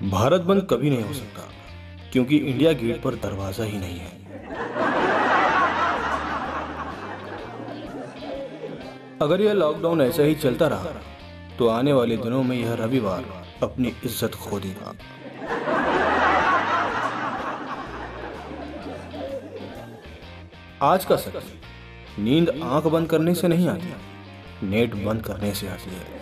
भारत बंद कभी नहीं हो सकता क्योंकि इंडिया गेट पर दरवाजा ही नहीं है। अगर यह लॉकडाउन ऐसा ही चलता रहा तो आने वाले दिनों में यह रविवार अपनी इज्जत खो देगा। आज का सच, नींद आंख बंद करने से नहीं आती, नेट बंद करने से आती है।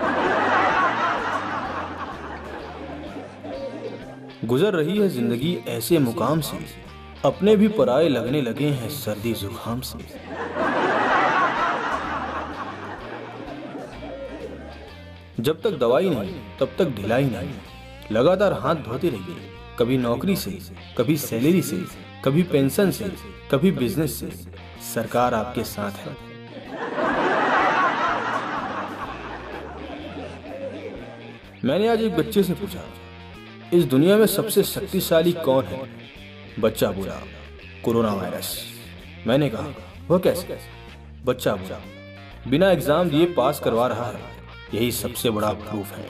गुजर रही है जिंदगी ऐसे मुकाम से, अपने भी पराये लगने लगे हैं सर्दी जुकाम से। जब तक दवाई नहीं तब तक ढिलाई नहीं, लगातार हाथ धोते रहिए, कभी नौकरी से, कभी सैलरी से, कभी पेंशन से, कभी बिजनेस से। सरकार आपके साथ है। मैंने आज एक बच्चे से पूछा, इस दुनिया में सबसे शक्तिशाली कौन है? बच्चा बोला, कोरोना वायरस। मैंने कहा, वह कैसे? बच्चा बोला, बिना एग्जाम दिए पास करवा रहा है, यही सबसे बड़ा प्रूफ है।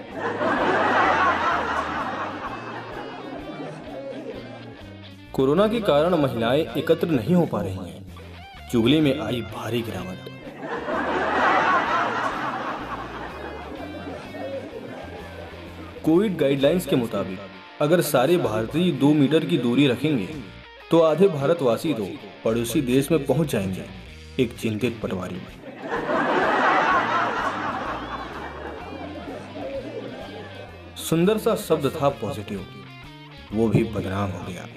कोरोना के कारण महिलाएं एकत्र नहीं हो पा रही हैं, चुगली में आई भारी गिरावट। कोविड गाइडलाइंस के मुताबिक अगर सारे भारतीय 2 मीटर की दूरी रखेंगे तो आधे भारतवासी तो पड़ोसी देश में पहुंच जाएंगे। एक चिंतित पटवारी। सुंदर सा शब्द था पॉजिटिव, वो भी बदनाम हो गया।